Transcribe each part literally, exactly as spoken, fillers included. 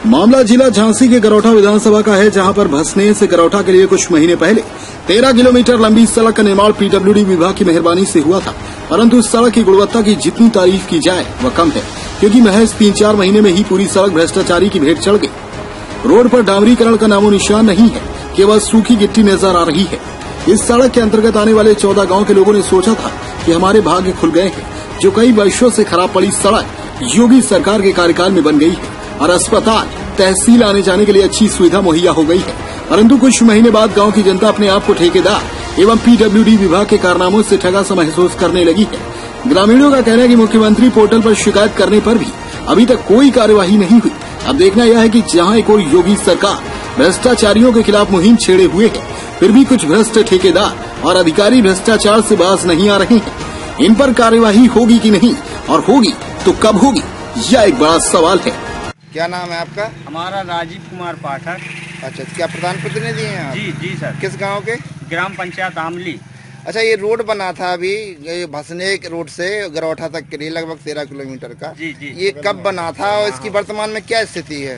मामला जिला झांसी के गरौठा विधानसभा का है, जहां पर भसने से गरौठा के लिए कुछ महीने पहले तेरह किलोमीटर लंबी सड़क का निर्माण पीडब्ल्यूडी विभाग की मेहरबानी से हुआ था। परंतु इस सड़क की गुणवत्ता की जितनी तारीफ की जाए वह कम है, क्योंकि महज तीन चार महीने में ही पूरी सड़क भ्रष्टाचारी की भेंट चढ़ गई। रोड पर डामरीकरण का नामो निशान नहीं है, केवल सूखी गिट्टी नजर आ रही है। इस सड़क के अंतर्गत आने वाले चौदह गांव के लोगों ने सोचा था कि हमारे भाग्य खुल गए हैं। जो कई वर्षों से खराब पड़ी सड़क योगी सरकार के कार्यकाल में बन गई है और अस्पताल तहसील आने जाने के लिए अच्छी सुविधा मुहैया हो गई है। परंतु कुछ महीने बाद गांव की जनता अपने आप को ठेकेदार एवं पीडब्ल्यूडी विभाग के कारनामों से ठगा सा महसूस करने लगी है। ग्रामीणों का कहना है कि मुख्यमंत्री पोर्टल पर शिकायत करने पर भी अभी तक कोई कार्यवाही नहीं हुई। अब देखना यह है कि जहां एक और योगी सरकार भ्रष्टाचारियों के खिलाफ मुहिम छेड़े हुए है, फिर भी कुछ भ्रष्ट ठेकेदार और अधिकारी भ्रष्टाचार से बाज नहीं आ रहे हैं। इन पर कार्यवाही होगी कि नहीं, और होगी तो कब होगी, यह एक बड़ा सवाल है। क्या नाम है आपका? हमारा राजीव कुमार पाठक। अच्छा, क्या प्रधान प्रतिनिधि हैं आप? जी जी सर। किस गांव के? ग्राम पंचायत आमली। अच्छा, ये रोड बना था अभी, ये भसने रोड से गरौठा तक के लिए लगभग तेरह किलोमीटर का। जी जी। ये कब बना था और इसकी वर्तमान में क्या स्थिति है?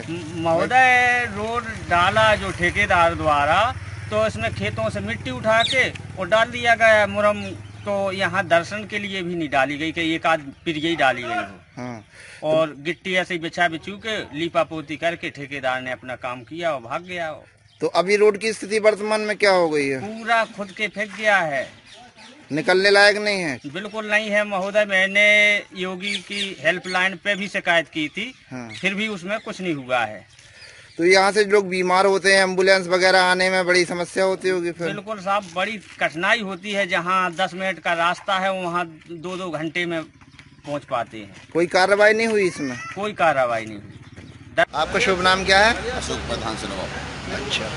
महोदय, रोड डाला जो ठेकेदार द्वारा, तो इसमें खेतों से मिट्टी उठा के और डाल दिया गया मुरम। तो यहाँ दर्शन के लिए भी नहीं डाली गई कि एक आध पिरियई डाली गई हो। हाँ। और गिट्टी ऐसे ही बिछा बिछू के लीपा पोती करके ठेकेदार ने अपना काम किया और भाग गया। तो अभी रोड की स्थिति वर्तमान में क्या हो गई है? पूरा खुद के फेंक गया है, निकलने लायक नहीं है। बिल्कुल नहीं है महोदय। मैंने योगी की हेल्पलाइन पे भी शिकायत की थी। हाँ। फिर भी उसमें कुछ नहीं हुआ है। तो यहाँ से लोग बीमार होते हैं, एम्बुलेंस वगैरह आने में बड़ी समस्या होती होगी फिर? बिल्कुल साहब, बड़ी कठिनाई होती है। जहाँ दस मिनट का रास्ता है वहाँ दो दो घंटे में पहुँच पाते हैं। कोई कार्रवाई नहीं हुई इसमें? कोई कार्रवाई नहीं हुई। आपका शुभ नाम क्या है? अशोक प्रधान सिरवा। अच्छा,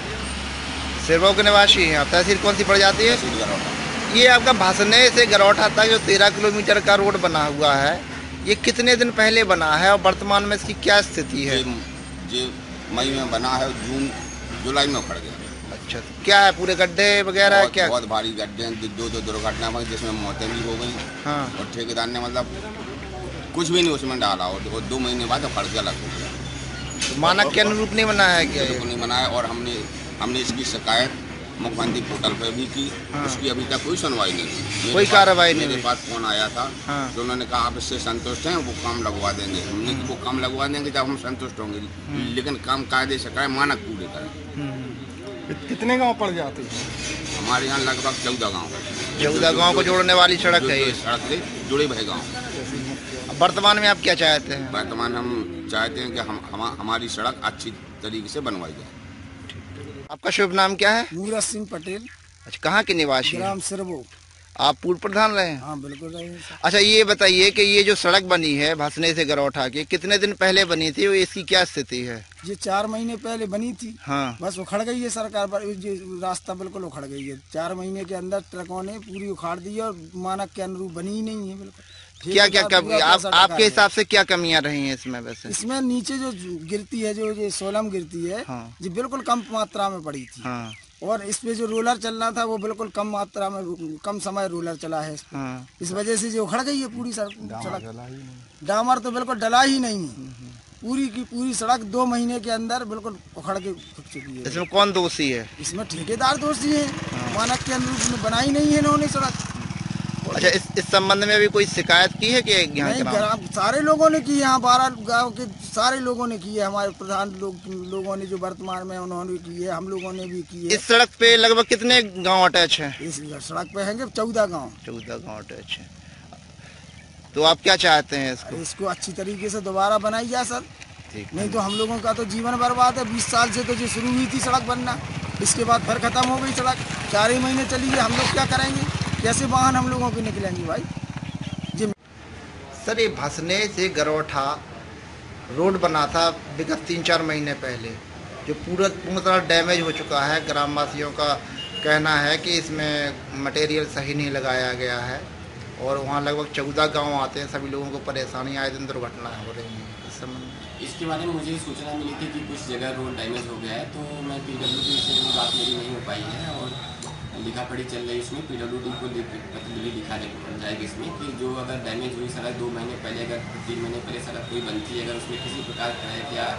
सिरवा के निवासी हैं आप। तहसील कौन सी पड़ जाती है? ये आपका भसने से गरौठा तक जो तेरह किलोमीटर का रोड बना हुआ है, ये कितने दिन पहले बना है और वर्तमान में इसकी क्या स्थिति है? ये मई में बना है, जून जुलाई में उखड़ गया। अच्छा, तो क्या है, पूरे गड्ढे वगैरह? क्या बहुत भारी गड्ढे हैं, दो दो दुर्घटना हुई जिसमें मौतें भी हो गई। हाँ। और ठेकेदार ने मतलब कुछ भी नहीं उसमें डाला और दो महीने बाद उखड़ के अलग हो गया। तो मानक के अनुरूप नहीं बना है क्या? नहीं बनाया। और हमने हमने इसकी शिकायत मुख्यमंत्री पोर्टल पर भी की। हाँ। उसकी अभी तक कोई सुनवाई नहीं हुई, कोई कार्रवाई नहीं। मेरे पास फोन आया था। हाँ। तो उन्होंने कहा आप इससे संतुष्ट हैं, वो काम लगवा देंगे। हमने वो काम लगवा देंगे जब हम संतुष्ट होंगे, लेकिन काम कायदे से करें, मानक पूरे करें। कितने गांव पड़ जाते हैं? हमारे यहाँ लगभग चौदह गाँव चौदह गाँव को जोड़ने वाली सड़क है ये। सड़क से जुड़े भरे गाँव। वर्तमान में आप क्या चाहते हैं? वर्तमान हम चाहते हैं कि हम, हम हमारी सड़क अच्छी तरीके से बनवाई जाए। आपका शुभ नाम क्या है? नीरज सिंह पटेल। अच्छा, कहाँ के निवासी? ग्राम सिरवो। आप पूर्व प्रधान रहे हैं? हाँ बिल्कुल रहे हैं। अच्छा, ये बताइए कि ये जो सड़क बनी है भसने से गरौठा की, कितने दिन पहले बनी थी और इसकी क्या स्थिति है? ये चार महीने पहले बनी थी। हाँ। बस उखड़ गई है सरकार पर, ये रास्ता बिल्कुल उखड़ गई है। चार महीने के अंदर ट्रकों ने पूरी उखाड़ दी है और मानक के अनुरूप बनी ही नहीं है बिल्कुल। क्या क्या कमी, आप आपके हिसाब से क्या कमियां रही हैं इसमें? वैसे इसमें नीचे जो गिरती है, जो ये सोलम गिरती है, हाँ। जो बिल्कुल कम मात्रा में पड़ी थी। हाँ। और इस पे जो रोलर चलना था वो बिल्कुल कम मात्रा में, कम समय रोलर चला है। हाँ। इस वजह से जो उखड़ गई है पूरी सड़क। डामर तो बिल्कुल डला ही नहीं है। पूरी की पूरी सड़क दो महीने के अंदर बिल्कुल उखड़ के फट चुकी है। इसमें कौन दोषी है? इसमें ठेकेदार दोषी है। हाँ। मानक के अनुरूप बनाई नहीं है इन्होंने सड़क। अच्छा, इस इस संबंध में भी कोई शिकायत की है कि यहाँ नहीं, सारे लोगों ने की, यहाँ बारह गांव के सारे लोगों ने की है। हमारे प्रधान लोग लोगों ने जो वर्तमान में उन्होंने की है, हम लोगों ने भी की है। इस सड़क पे लगभग कितने गांव अटैच हैं? इस सड़क पे हैं चौदह गांव। चौदह गांव अटैच हैं। तो आप क्या चाहते हैं इसको? इसको अच्छी तरीके से दोबारा बनाई जाए सर, नहीं तो हम लोगों का तो जीवन बर्बाद है। बीस साल से तो जो शुरू हुई थी सड़क बनना, इसके बाद फिर खत्म हो गई सड़क। चार ही महीने चली है, हम लोग क्या करेंगे? कैसे वाहन हम लोगों के निकलेंगे भाई जी? सर, ये भसने से गरौठा रोड बना था विगत तीन चार महीने पहले, जो पूरा पूर्ण तरह डैमेज हो चुका है। ग्रामवासियों का कहना है कि इसमें मटेरियल सही नहीं लगाया गया है और वहाँ लगभग चौदह गांव आते हैं। सभी लोगों को परेशानी, आए दिन दुर्घटनाएं हो रही हैं इस संबंध में। इसके बारे में मुझे सूचना मिली थी कि कुछ जगह रोड डैमेज हो गया है, तो मैं पीडब्ल्यूडी से बात मेरी नहीं हो पाई है और लिखा पढ़ी चल रही है। इसमें पीडब्ल्यूडी को प्रतिनिधि दिखा जाएगी इसमें कि जो अगर डैमेज हुई सड़क दो महीने पहले, अगर तीन महीने पहले सड़क कोई बनती है, अगर उसमें किसी प्रकार का है क्या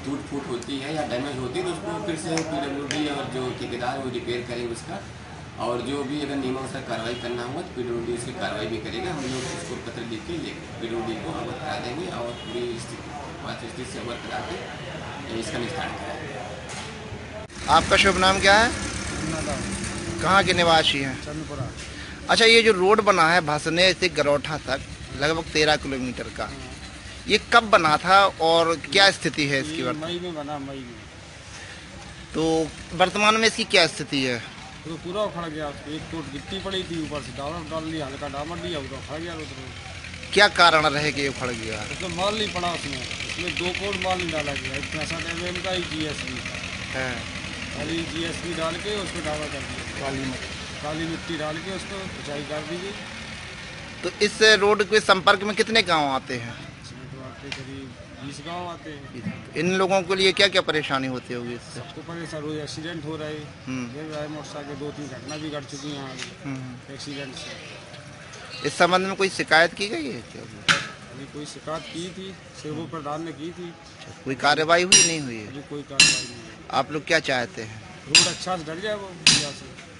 टूट फूट होती है या डैमेज होती है तो उसको फिर से पीडब्ल्यूडी और जो ठेकेदार वो रिपेयर करेंगे उसका, और जो भी अगर नियमानुसार कार्रवाई करना होगा तो पीडब्ल्यूडी उसकी कार्रवाई भी करेगा। हम लोग उसको पत्र लिख के पीडब्ल्यूडी को अवगत करा देंगे और पूरी स्थिति स्थिति से अवगत करा के इसका निस्तारण कराएंगे। आपका शुभ नाम क्या है? कहाँ के निवासी हैं? चंदपुरा। अच्छा, ये जो रोड बना है भसने से गरौठा तक लगभग तेरह किलोमीटर का, ये कब बना था और क्या स्थिति है इसकी? मई में बना, मई में। तो वर्तमान में इसकी क्या स्थिति है? तो पूरा उखड़ गया, एक फुट गिट्टी पड़ी थी, ऊपर से डामर डाल लिया, हल्का डामर लिया, वो उखड़ गया। क्या कारण रहे कि उखड़ गया? उसमें माल नहीं पड़ा, उसमें उसमें दो कोट माल नहीं डाला गया, पैंसठ एम एम का ही जी एस बी है, खाली जी एस बी डाल के उसको डामर कर दिया, काली मिट्टी काली मिट्टी डाल के उसको सिंचाई कर दी गई। तो इस रोड के संपर्क में कितने गांव आते हैं? करीब बीस गाँव आते हैं। इन लोगों के लिए क्या क्या परेशानी होती होगी इससे? सबको परेशान, रोज एक्सीडेंट हो रहे हैं, मोटरसाइकिल दो तीन घटना भी घट चुकी हैं यहाँ एक्सीडेंट से। इस संबंध में कोई शिकायत की गई है क्या? अभी कोई शिकायत की थी, सेवो प्रधान ने की थी। कोई कार्रवाई हुई नहीं हुई है? अभी कोई कार्रवाई नहीं है। आप लोग क्या चाहते हैं? रोड अच्छा से डर जाए वो यहाँ से।